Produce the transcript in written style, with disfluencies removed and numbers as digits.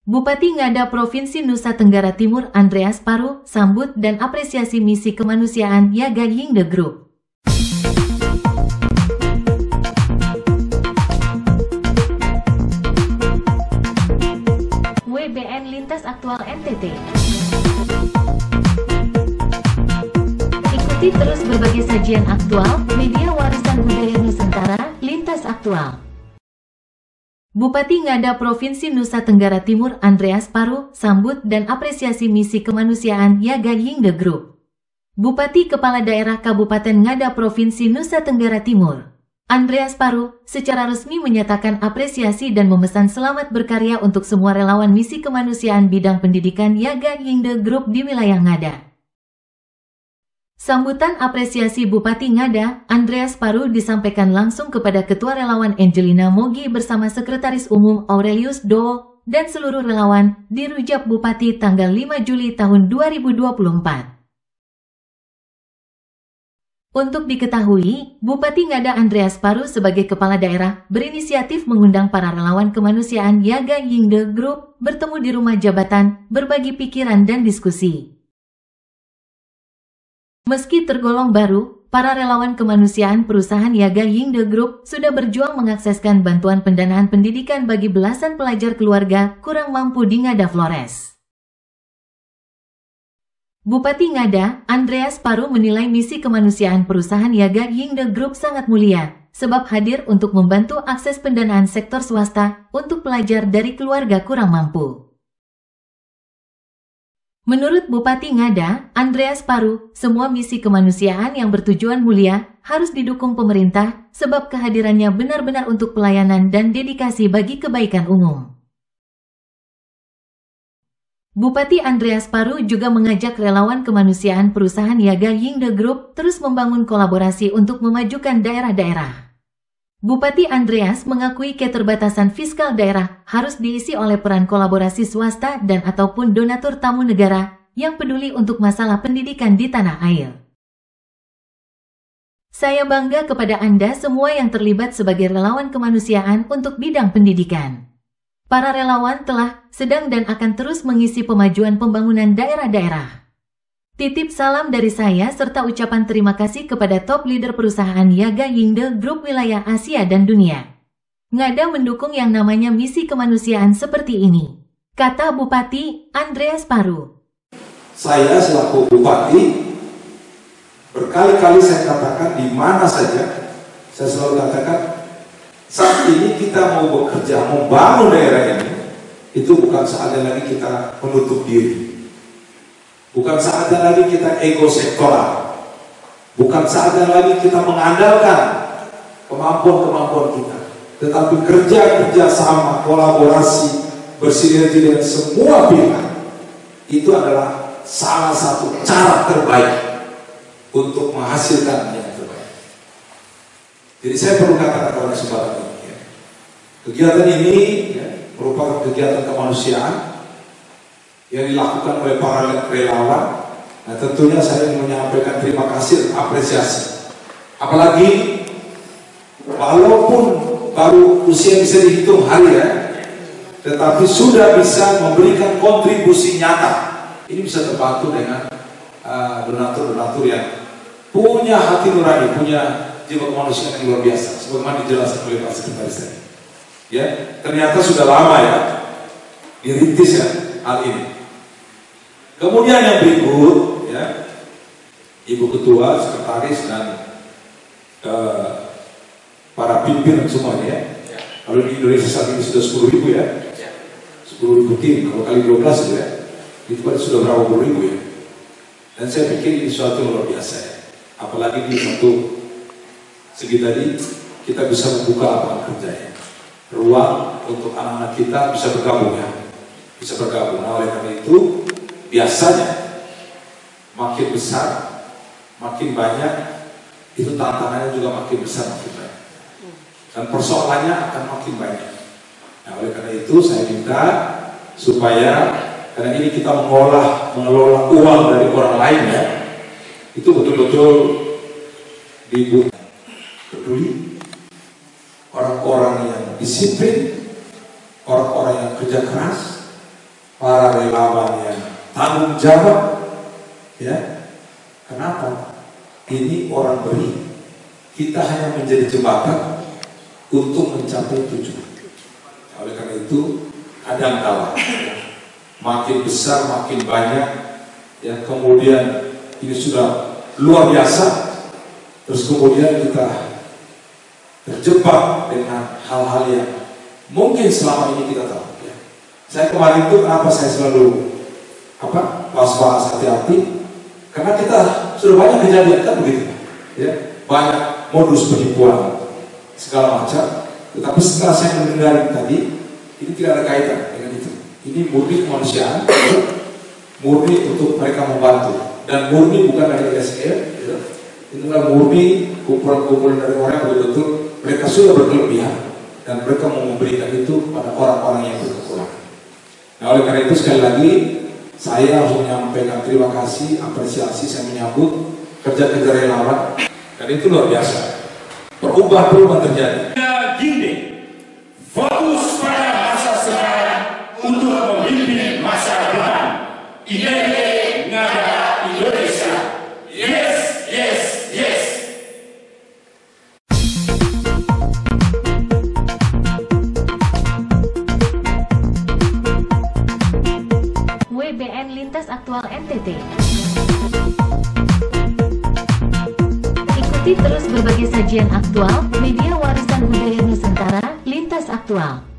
Bupati Ngada Provinsi Nusa Tenggara Timur Andreas Paru sambut dan apresiasi misi kemanusiaan Yaga Yingde Group. WBN Lintas Aktual NTT. Ikuti terus berbagai sajian aktual, media warisan budaya Nusantara, Lintas Aktual. Bupati Ngada Provinsi Nusa Tenggara Timur Andreas Paru sambut dan apresiasi misi kemanusiaan Yaga Yingde Group. Bupati Kepala Daerah Kabupaten Ngada Provinsi Nusa Tenggara Timur, Andreas Paru, secara resmi menyatakan apresiasi dan memesan selamat berkarya untuk semua relawan misi kemanusiaan bidang pendidikan Yaga Yingde Group di wilayah Ngada. Sambutan apresiasi Bupati Ngada, Andreas Paru disampaikan langsung kepada Ketua Relawan Angelina Mogi bersama Sekretaris Umum Aurelius Dowo dan seluruh relawan di Rujak Bupati tanggal 5 Juli tahun 2024. Untuk diketahui, Bupati Ngada Andreas Paru sebagai Kepala Daerah berinisiatif mengundang para relawan kemanusiaan Yaga Yingde Group bertemu di rumah jabatan, berbagi pikiran dan diskusi. Meski tergolong baru, para relawan kemanusiaan perusahaan Yaga Yingde Group sudah berjuang mengakseskan bantuan pendanaan pendidikan bagi belasan pelajar keluarga kurang mampu di Ngada Flores. Bupati Ngada, Andreas Paru menilai misi kemanusiaan perusahaan Yaga Yingde Group sangat mulia, sebab hadir untuk membantu akses pendanaan sektor swasta untuk pelajar dari keluarga kurang mampu. Menurut Bupati Ngada, Andreas Paru, semua misi kemanusiaan yang bertujuan mulia harus didukung pemerintah sebab kehadirannya benar-benar untuk pelayanan dan dedikasi bagi kebaikan umum. Bupati Andreas Paru juga mengajak relawan kemanusiaan perusahaan Yaga Yingde Group terus membangun kolaborasi untuk memajukan daerah-daerah. Bupati Andreas mengakui keterbatasan fiskal daerah harus diisi oleh peran kolaborasi swasta dan ataupun donatur tamu negara yang peduli untuk masalah pendidikan di tanah air. Saya bangga kepada Anda semua yang terlibat sebagai relawan kemanusiaan untuk bidang pendidikan. Para relawan telah, sedang dan akan terus mengisi pemajuan pembangunan daerah-daerah. Titip salam dari saya serta ucapan terima kasih kepada top leader perusahaan Yaga Yingde Group wilayah Asia dan dunia. Ngada mendukung yang namanya misi kemanusiaan seperti ini, kata Bupati Andreas Paru. Saya selaku Bupati, berkali-kali saya katakan di mana saja, saya selalu katakan saat ini kita mau bekerja, membangun daerah ini, itu bukan saatnya lagi kita menutup diri. Bukan saatnya lagi kita ego sektoral. Bukan saatnya lagi kita mengandalkan kemampuan-kemampuan kita. Tetapi kerja sama, kolaborasi, bersinergi dengan semua pihak. Itu adalah salah satu cara terbaik untuk menghasilkan yang terbaik. Jadi saya perlu katakan pada kesempatan ini. Kegiatan ini merupakan kegiatan kemanusiaan yang dilakukan oleh para relawan. Nah, tentunya saya ingin menyampaikan terima kasih dan apresiasi. Apalagi walaupun baru usia bisa dihitung hari tetapi sudah bisa memberikan kontribusi nyata. Ini bisa terbantu dengan donatur-donatur yang punya hati nurani, punya jiwa kemanusiaan yang luar biasa. Sebagaimana dijelaskan oleh Pak Sekretaris tadi. Ya, ternyata sudah lama dirintis hal ini. Kemudian yang berikut, Ibu Ketua, Sekretaris dan para pimpinan semuanya. Kalau di Indonesia saat ini sudah 10.000 10.000 tim, kalau kali 12 itu sudah berapa puluh ribu Dan saya pikir ini suatu yang luar biasa Apalagi di satu segi tadi kita bisa membuka lapangan kerja ruang untuk anak-anak kita bisa bergabung bisa bergabung. Nah, oleh karena itu biasanya makin besar, makin banyak, itu tantangannya juga makin besar, makin banyak. Dan persoalannya akan makin banyak. Nah, oleh karena itu saya minta supaya, karena ini kita mengelola uang dari orang lain itu betul-betul dibutuhkan peduli, orang-orang yang disiplin, orang-orang yang kerja keras, para relawan yang tanggung jawab, ya. Kenapa? Ini orang beri, kita hanya menjadi jembatan untuk mencapai tujuan. Oleh karena itu, kadang-kala makin besar, makin banyak, ya, kemudian ini sudah luar biasa, terus kemudian kita terjebak dengan hal-hal yang mungkin selama ini kita tahu. Ya. Saya kemarin itu kenapa saya selalu was-was, hati-hati, karena kita sudah banyak kejadian kan begitu, ya, banyak modus penipuan segala macam. Tetapi setelah saya mendengar tadi, ini tidak ada kaitan dengan itu. Ini murni kemanusiaan, murni untuk mereka membantu, dan murni bukan dari SL. Ya. Inilah murni kumpulan-kumpulan dari orang yang betul-betul mereka sudah berkelebihan dan mereka mau memberikan itu pada orang-orang yang berkekurangan. Nah, oleh karena itu sekali lagi saya harus menyampaikan terima kasih, apresiasi, saya menyambut kerja-kerja relawan, dan itu luar biasa. Perubahan terjadi. Gini, fokus pada masa sekarang untuk memimpin masa depan. INEGE Ngada Indonesia. Yes, yes, yes. WBN Lintas Aktual NTT. Ikuti terus berbagai sajian aktual, media warisan budaya Nusantara, Lintas Aktual.